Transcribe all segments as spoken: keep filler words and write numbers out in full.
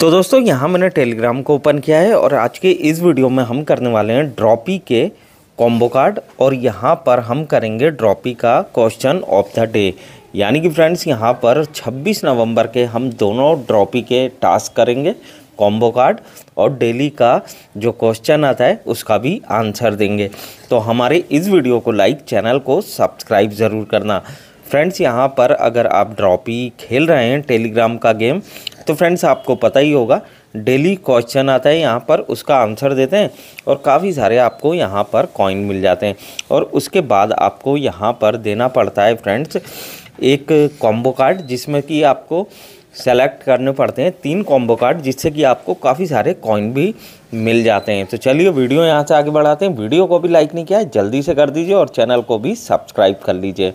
तो दोस्तों यहाँ मैंने टेलीग्राम को ओपन किया है और आज के इस वीडियो में हम करने वाले हैं ड्रॉपी के कॉम्बो कार्ड। और यहाँ पर हम करेंगे ड्रॉपी का क्वेश्चन ऑफ द डे, यानी कि फ्रेंड्स यहाँ पर छब्बीस नवंबर के हम दोनों ड्रॉपी के टास्क करेंगे, कॉम्बो कार्ड और डेली का जो क्वेश्चन आता है उसका भी आंसर देंगे। तो हमारे इस वीडियो को लाइक, चैनल को सब्सक्राइब ज़रूर करना। फ्रेंड्स यहाँ पर अगर आप ड्रॉपी खेल रहे हैं टेलीग्राम का गेम, तो फ्रेंड्स आपको पता ही होगा डेली क्वेश्चन आता है, यहाँ पर उसका आंसर देते हैं और काफ़ी सारे आपको यहाँ पर कॉइन मिल जाते हैं। और उसके बाद आपको यहाँ पर देना पड़ता है फ्रेंड्स एक कॉम्बो कार्ड, जिसमें कि आपको सेलेक्ट करने पड़ते हैं तीन कॉम्बो कार्ड, जिससे कि आपको काफ़ी सारे कॉइन भी मिल जाते हैं। तो चलिए वीडियो यहाँ से आगे बढ़ाते हैं। वीडियो को भी लाइक नहीं किया है जल्दी से कर दीजिए और चैनल को भी सब्सक्राइब कर लीजिए।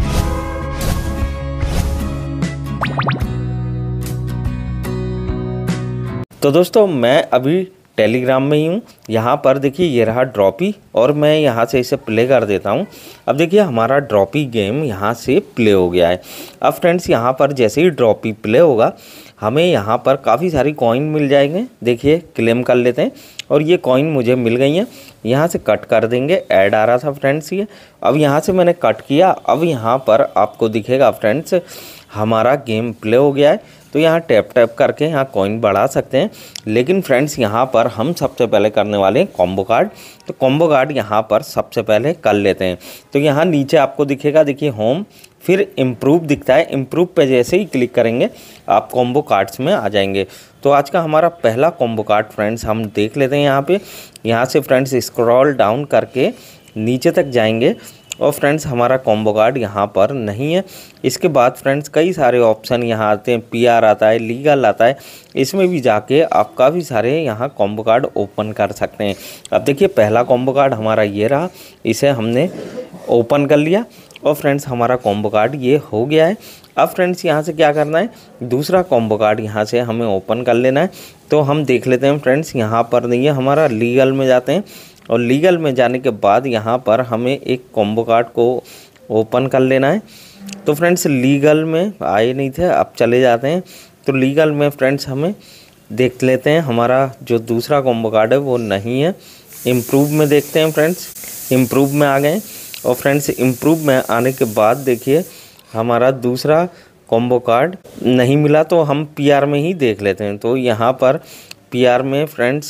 तो दोस्तों मैं अभी टेलीग्राम में ही हूँ। यहाँ पर देखिए ये रहा ड्रॉपी और मैं यहाँ से इसे प्ले कर देता हूँ। अब देखिए हमारा ड्रॉपी गेम यहाँ से प्ले हो गया है। अब फ्रेंड्स यहाँ पर जैसे ही ड्रॉपी प्ले होगा हमें यहाँ पर काफ़ी सारी कॉइन मिल जाएंगे। देखिए क्लेम कर लेते हैं और ये कॉइन मुझे मिल गई हैं। यहाँ से कट कर देंगे, ऐड आ रहा था फ्रेंड्स ये। अब यहाँ से मैंने कट किया। अब यहाँ पर आपको दिखेगा फ्रेंड्स हमारा गेम प्ले हो गया है। तो यहाँ टैप टैप करके यहाँ कॉइन बढ़ा सकते हैं। लेकिन फ्रेंड्स यहाँ पर हम सबसे पहले करने वाले हैं कॉम्बो कार्ड। तो कॉम्बो कार्ड यहाँ पर सबसे पहले कर लेते हैं। तो यहाँ नीचे आपको दिखेगा, देखिए होम, फिर इम्प्रूव दिखता है। इम्प्रूव पे जैसे ही क्लिक करेंगे आप कॉम्बो कार्ड्स में आ जाएंगे। तो आज का हमारा पहला कॉम्बो कार्ड फ्रेंड्स हम देख लेते हैं। यहाँ पे यहाँ से फ्रेंड्स स्क्रॉल डाउन करके नीचे तक जाएंगे और फ्रेंड्स हमारा कॉम्बो कार्ड यहाँ पर नहीं है। इसके बाद फ्रेंड्स कई सारे ऑप्शन यहाँ आते हैं, पीआर आता है, लीगल आता है। इसमें भी जाके आप काफ़ी सारे यहाँ कॉम्बो कार्ड ओपन कर सकते हैं। अब देखिए पहला कॉम्बो कार्ड हमारा ये रहा, इसे हमने ओपन कर लिया और फ्रेंड्स हमारा कॉम्बो कार्ड ये हो गया है। अब फ्रेंड्स यहाँ से क्या करना है, दूसरा कॉम्बो कार्ड यहाँ से हमें ओपन कर लेना है। तो हम देख लेते हैं फ्रेंड्स यहाँ पर नहीं है, हमारा लीगल में जाते हैं और लीगल में जाने के बाद यहाँ पर हमें एक कॉम्बो कार्ड को ओपन कर लेना है। तो फ्रेंड्स लीगल में आए नहीं थे, अब चले जाते हैं। तो लीगल में फ्रेंड्स हमें देख लेते हैं हमारा जो दूसरा कॉम्बो कार्ड है वो नहीं है। इम्प्रूव में देखते हैं फ्रेंड्स, इम्प्रूव में आ गए और फ्रेंड्स इम्प्रूव में आने के बाद देखिए हमारा दूसरा कॉम्बो कार्ड नहीं मिला। तो हम पीआर में ही देख लेते हैं। तो यहाँ पर पीआर में फ्रेंड्स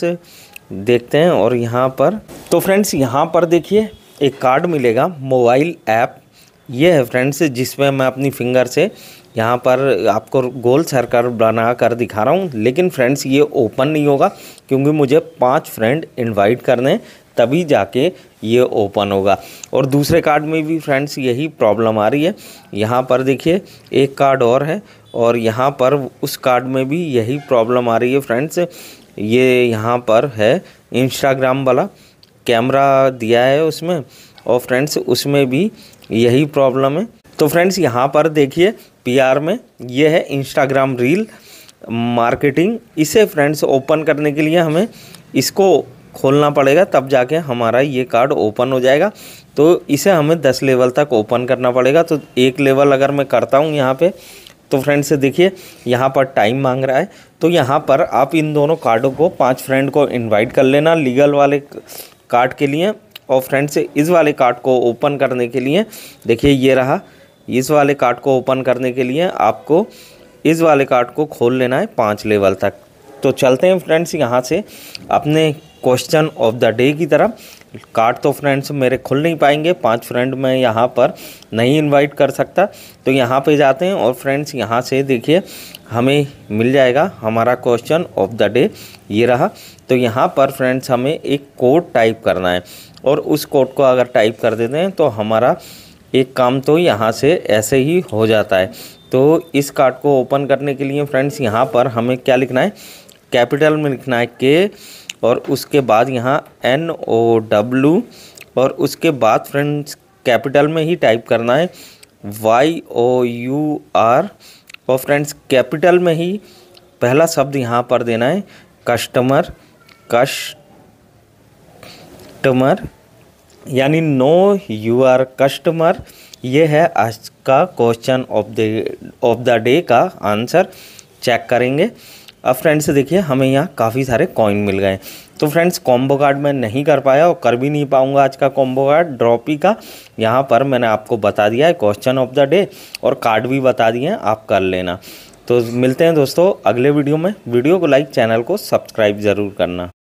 देखते हैं और यहाँ पर तो फ्रेंड्स यहाँ पर देखिए एक कार्ड मिलेगा, मोबाइल ऐप ये है फ्रेंड्स, जिसमें मैं अपनी फिंगर से यहाँ पर आपको गोल सर्कल बना कर दिखा रहा हूँ। लेकिन फ्रेंड्स ये ओपन नहीं होगा क्योंकि मुझे पांच फ्रेंड इनवाइट करने हैं, तभी जाके ये ओपन होगा। और दूसरे कार्ड में भी फ्रेंड्स यही प्रॉब्लम आ रही है। यहाँ पर देखिए एक कार्ड और है और यहाँ पर उस कार्ड में भी यही प्रॉब्लम आ रही है फ्रेंड्स। ये यहाँ पर है इंस्टाग्राम वाला कैमरा दिया है उसमें और फ्रेंड्स उसमें भी यही प्रॉब्लम है। तो फ्रेंड्स यहाँ पर देखिए पीआर में ये है इंस्टाग्राम रील मार्केटिंग। इसे फ्रेंड्स ओपन करने के लिए हमें इसको खोलना पड़ेगा, तब जाके हमारा ये कार्ड ओपन हो जाएगा। तो इसे हमें दस लेवल तक ओपन करना पड़ेगा। तो एक लेवल अगर मैं करता हूँ यहाँ पे, तो फ्रेंड्स देखिए यहाँ पर टाइम मांग रहा है। तो यहाँ पर आप इन दोनों कार्डों को पांच फ्रेंड को इनवाइट कर लेना लीगल वाले कार्ड के लिए। और फ्रेंड्स इस वाले कार्ड को ओपन करने के लिए देखिए ये रहा, इस वाले कार्ड को ओपन करने के लिए आपको इस वाले कार्ड को खोल लेना है पाँच लेवल तक। तो चलते हैं फ्रेंड्स यहाँ से अपने क्वेश्चन ऑफ द डे की तरफ। कार्ड तो फ्रेंड्स मेरे खुल नहीं पाएंगे, पांच फ्रेंड मैं यहाँ पर नहीं इनवाइट कर सकता। तो यहाँ पे जाते हैं और फ्रेंड्स यहाँ से देखिए हमें मिल जाएगा हमारा क्वेश्चन ऑफ द डे, ये रहा। तो यहाँ पर फ्रेंड्स हमें एक कोड टाइप करना है और उस कोड को अगर टाइप कर देते हैं तो हमारा एक काम तो यहाँ से ऐसे ही हो जाता है। तो इस कार्ड को ओपन करने के लिए फ्रेंड्स यहाँ पर हमें क्या लिखना है, कैपिटल में लिखना है के और उसके बाद यहाँ एन ओ डब्ल्यू और उसके बाद फ्रेंड्स कैपिटल में ही टाइप करना है वाई ओ यू आर और फ्रेंड्स कैपिटल में ही पहला शब्द यहाँ पर देना है कस्टमर, कस्टमर यानी नो यू आर कस्टमर। ये है आज का question of the of the day का आंसर। चेक करेंगे अब फ्रेंड्स देखिए हमें यहाँ काफ़ी सारे कॉइन मिल गए। तो फ्रेंड्स कॉम्बो कार्ड मैं नहीं कर पाया और कर भी नहीं पाऊँगा आज का कॉम्बो कार्ड ड्रॉपी का। यहाँ पर मैंने आपको बता दिया है क्वेश्चन ऑफ द डे और कार्ड भी बता दिए हैं, आप कर लेना। तो मिलते हैं दोस्तों अगले वीडियो में। वीडियो को लाइक, चैनल को सब्सक्राइब ज़रूर करना।